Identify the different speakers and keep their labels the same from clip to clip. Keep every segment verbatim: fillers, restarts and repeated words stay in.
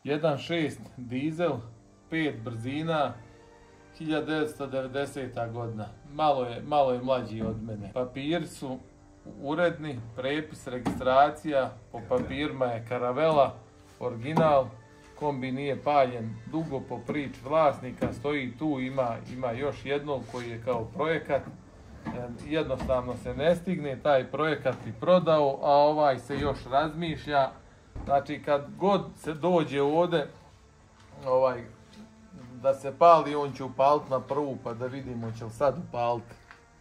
Speaker 1: jedan šest dizel, pet brzina, hiljadu devetsto devedeseta godina. Malo je, malo je mlađi od mene. Papiri su uredni, prepis, registracija, po papirima je karavela, original, kombi nije paljen dugo po priči vlasnika, stoji tu, ima, ima još jednog koji je kao projekat. Jednostavno se ne stigne, taj projekat i prodao, a ovaj se još razmišlja. Znači kad god se dođe ovdje ovaj, da se pali, on će upaliti na prvu pa da vidimo će li sad upaliti.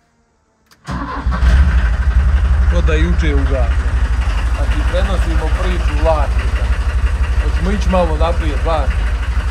Speaker 1: Ko da juče ugasno. Znači prenosimo priču vlasnika. Hoćemo ići malo naprijed vlasnika.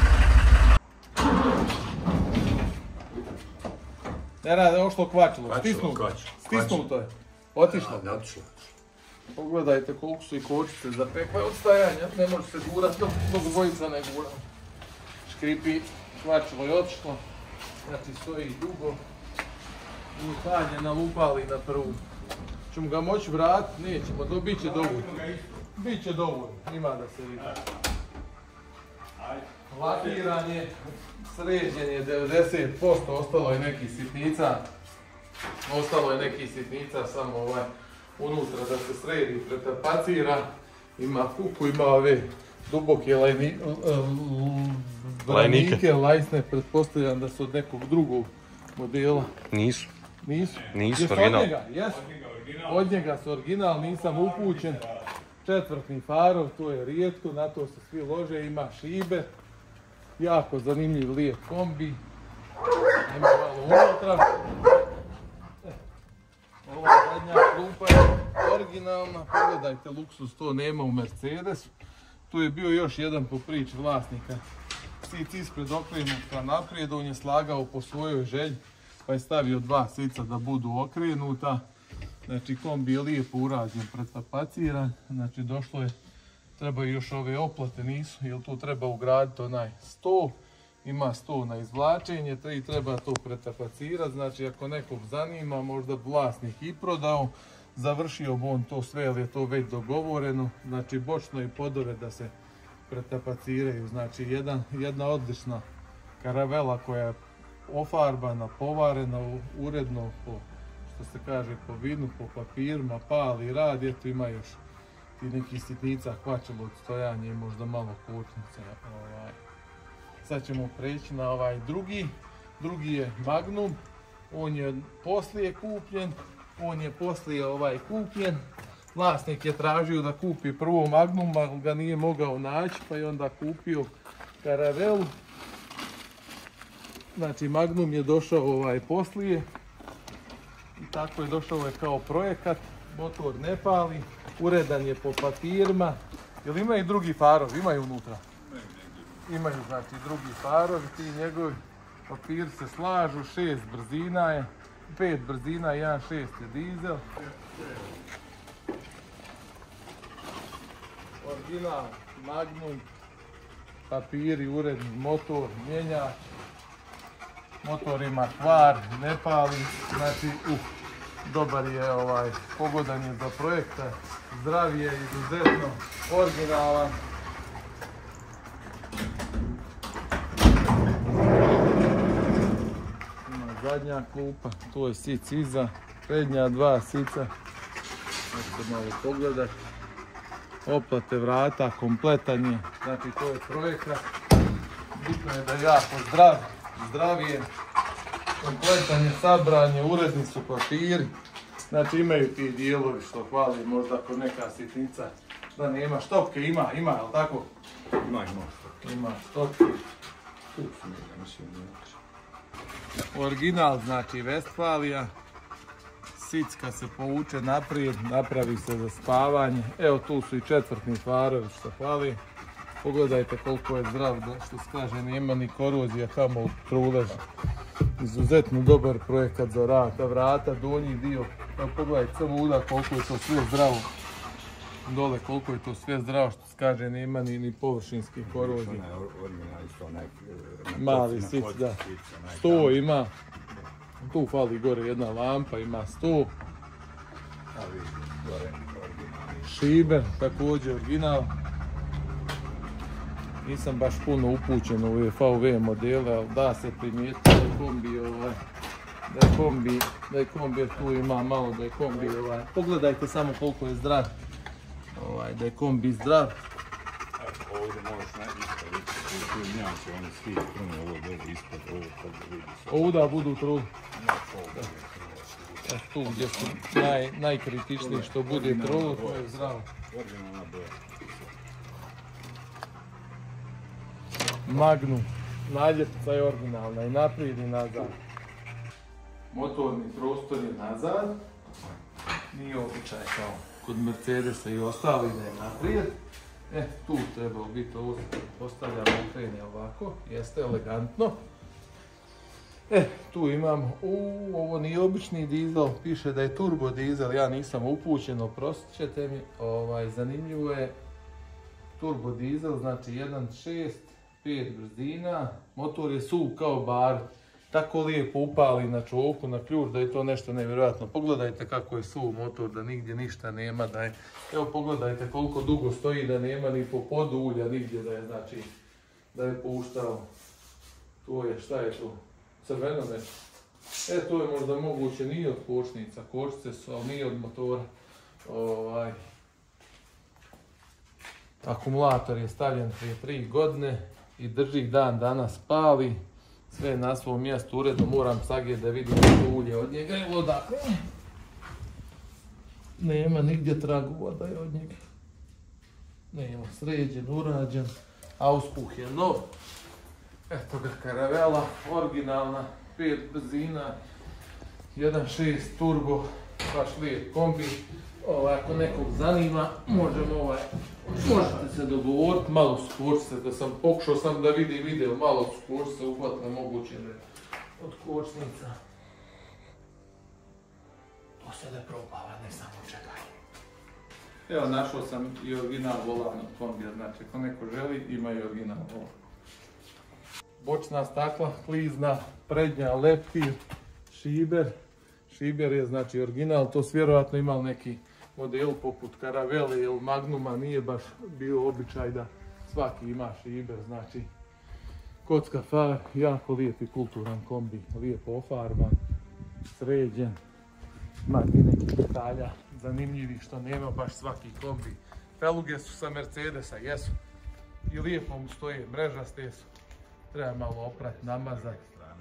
Speaker 1: Ne rade, ošlo kvačilo, stisnuto. Stisnuto je. Otišlo.
Speaker 2: Ne otišlo.
Speaker 1: Pogledajte koliko su i kočice zapekle od stajanja, ne može se gurati dok dvojica ne gura. Škripi, kvačilo je otišlo, znači stoji dugo. I palje nalupali na prvu. Ćemo ga moći vratiti? Nećemo, to bit će dovoljno. Bit će dovoljno, ima da se vidi. Lakiran je, sređen je devedeset posto, ostalo je nekih sitnica. Ostalo je nekih sitnica, samo ovaj unutra da se sredi, pretapacira. Ima kuku, ima ove duboke lajni, lajnike, lajsne, pretpostavljam da su od nekog drugog modela.
Speaker 3: Nisu.
Speaker 1: Nisu?
Speaker 3: Nisu,
Speaker 1: Jesu
Speaker 3: original.
Speaker 1: od njega, jesu. Od njega su original, nisam upućen. Četvrtni farov, to je rijetko, na to se svi lože, ima šibe. Jako zanimljiv lijep kombi. Ima malo unutra. Ova zadnja klupa je originalna, pogledajte luksuz, to nema u Mercedesu. Tu je bio još jedan po priči vlasnika. Sic ispred okrenuta naprijed, on je slagao po svojoj želji, pa je stavio dva sica da budu okrenuta. Znači kombi je lijepo urađen, pretapaciran, znači došlo je, trebaju još ove oplate, nisu, jer tu treba ugraditi onaj sto, ima sto na izvlačenje, i treba to pretapacirati, znači ako nekog zanima, možda vlasnik i prodao, završio bi on to sve, ali je to već dogovoreno, znači bočno i podove da se pretapaciraju, znači jedan, jedna odlična karavela koja je ofarbana, povarena, uredno po, što se kaže, po vinu, po papirima, pali, radi, eto ima još ti nekih sitnica, kvačilo od stojanja i možda malo kočnica. Ovaj. Sad ćemo preći na ovaj drugi, drugi je Magnum, on je poslije kupljen, on je poslije ovaj kupljen. Vlasnik je tražio da kupi prvo Magnum, ali ga nije mogao naći, pa je onda kupio karavelu. Znači Magnum je došao ovaj poslije i tako je došao je kao projekat, motor ne pali, uredan je po papirima. Jel ima i drugi farovi? Imaju unutra? Imaju znači drugi farovi, ti njegovi papiri se slažu, šest brzina je, pet brzina, jedan šest je dizel. Original Magnum, papiri, uredni motor, mjenjač. Motor ima kvar, ne pali, znači uh, dobar je, ovaj, pogodan je za projekta, zdrav je, izuzetno originalan. Ima zadnja klupa, to je sic iza, prednja dva sica, možete malo pogledati. Oplate vrata, kompletan je, znači to je projekat, bitno je da je jako zdrav. Zdrav je, kompletan je, sabran je, uredni su papiri. Znači imaju ti dijelovi što hvali, možda kod neka sitnica da nema štopke, ima, ima, jel tako?
Speaker 2: Ima, ima štopke.
Speaker 1: Ima štopke.
Speaker 2: Tu su mi, ja mislim, unutra.
Speaker 1: Original znači Westfalia. Sic kad se povuče naprijed, napravi se za spavanje. Evo tu su i četvrtni farovi što hvali. Pogledajte koliko je zdrav, da što se kaže, nema ni korozija, kamo truleža. Izuzetno dobar projekat za vrata, vrata, donji dio. Evo pogledajte samo uda koliko je to sve zdravo. Dole koliko je to sve zdravo, što se kaže, nema ni, ni površinskih korozija. Mali sic, da. Sto ima. Tu fali gore jedna lampa, ima sto. Šiber, također original. nisam baš puno upućen u ove V V modele, ali da se primijetiti da je kombi ovaj, da je kombi, da je kombi tu ima malo, da je kombi ovaj, pogledajte samo koliko je zdrav, ovaj, da je kombi zdrav.
Speaker 2: Ovdje možeš naći ispod, tu njaci, oni svi krune ovo dobro ispod, ovo kad da vidi se.
Speaker 1: Ovuda budu trud. Tu gdje su naj, najkritičniji što bude trud, to je zdravo.
Speaker 2: Originalna boja.
Speaker 1: Magnum, naljepnica je originalna i naprijed i nazad. Motorni prostor je nazad, nije običaj kao kod Mercedesa i ostali da je naprijed. E, tu treba biti ovo, postavljamo okrene ovako, jeste elegantno. E, tu imamo, uuu, ovo nije obični dizel, piše da je turbo dizel, ja nisam upućen, oprostit ćete mi, ovaj, zanimljivo je turbo dizel, znači jedan šest, pet brzina, motor je suv kao bar, tako lijepo upali na čovku, na ključ, da je to nešto nevjerojatno. Pogledajte kako je suv motor, da nigdje ništa nema, da je, evo pogledajte koliko dugo stoji, da nema ni po podu ulja nigdje, da je, znači, da je puštao. To je, šta je to? Crveno nešto. E, to je možda moguće, nije od kočnica, kočnice su, ali nije od motora. Ovaj. Akumulator je stavljen prije tri godine i drži dan danas pali. Sve je na svom mjestu, uredno moram sagledati da vidim to ulje od njega. Evo odakle. Nema nigdje tragova da je od njega. Nema, sređen, urađen. Auspuh je nov. Eto ga karavela, originalna, pet brzina, jedan šest turbo, baš lijep kombi. Ovaj, ako nekog zanima, možemo ovaj, možete se dogovoriti, malo skoči se, da sam pokušao sam da vidim video, malo skoči se, uhvatno moguće da je od kočnica. To se ne probava, ne samo čekaj. Evo, našao sam i original volan od kombija, znači ako neko želi, ima i original volan. Bočna stakla, klizna, prednja, leptir, šiber. Šiber je znači original, to su vjerojatno imali neki model poput Caravelle ili Magnuma, nije baš bio običaj da svaki ima šiber, znači kocka far, jako lijep i kulturan kombi, lijepo ofarban, sređen, ima ti nekih detalja zanimljivih što nema baš svaki kombi. Feluge su sa Mercedesa, jesu, i lijepo mu stoje, mrežaste su, treba malo oprati, namazati.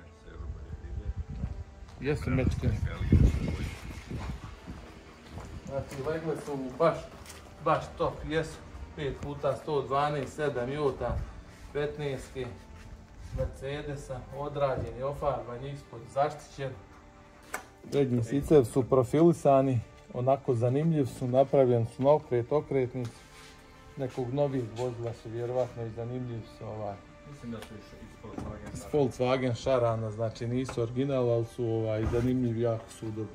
Speaker 1: Jesu mečke. Znači, legle su baš, baš top, jesu. pet puta sto dvanaest, sedam jota, petnaest Mercedesa, odrađeni, ofarban, ispod zaštićen. Prednji sicev su profilisani, onako zanimljiv su, napravljen su na okret, okretnici. Nekog novih vozila su vjerovatno i zanimljiv su ovaj.
Speaker 2: Mislim da su iz Volkswagen
Speaker 1: S Volkswagen šarana, znači nisu original, ali su ovaj, zanimljivi, jako su dobri.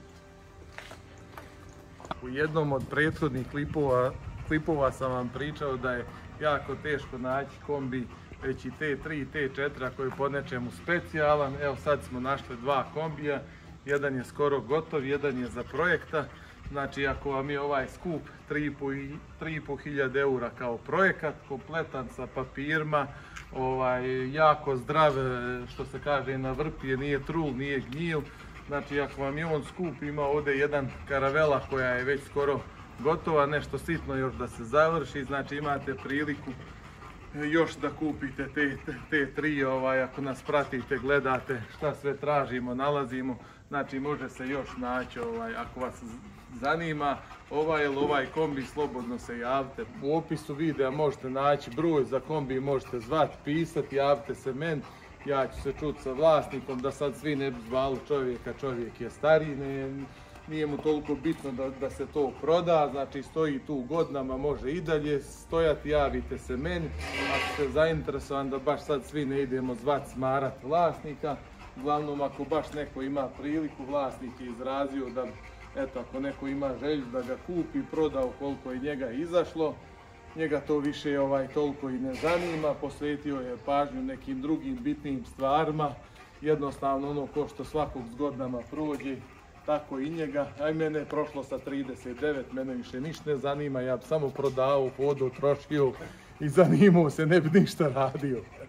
Speaker 1: U jednom od prethodnih klipova, klipova sam vam pričao da je jako teško naći kombi već i T tri i T četiri koji je po nečemu specijalan. Evo sad smo našli dva kombija, jedan je skoro gotov, jedan je za projekta. Znači ako vam je ovaj skup tri i pol hiljade eura kao projekat, kompletan sa papirima, ovaj, jako zdrav, što se kaže na vrpije, nije trul, nije gnjil. Znači ako vam je on skup, ima ovdje jedan Caravella koja je već skoro gotova, nešto sitno još da se završi, znači imate priliku još da kupite T tri, ovaj, ako nas pratite, gledate šta sve tražimo, nalazimo, znači može se još naći, ovaj, ako vas zanima ovaj ili ovaj kombi, slobodno se javite. U opisu videa možete naći broj za kombi, možete zvati, pisati, javite se meni. Ja ću se čuti sa vlasnikom, da sad svi ne bi zvali čovjeka, čovjek je stariji, ne, nije mu toliko bitno da, da se to proda, znači stoji tu godinama, može i dalje stojati, javite se meni. Ako ste zainteresovani da baš sad svi ne idemo zvati, smarat vlasnika, uglavnom ako baš neko ima priliku, vlasnik je izrazio da, eto, ako neko ima želju da ga kupi, proda koliko je njega izašlo, njega to više ovaj, toliko i ne zanima, posvetio je pažnju nekim drugim bitnim stvarima, jednostavno ono ko što svakog s godinama prođe, tako i njega, a i mene je prošlo sa trideset devet, mene više ništa ne zanima, ja bi samo prodao, vodu, trošio i zanimao se, ne bi ništa radio.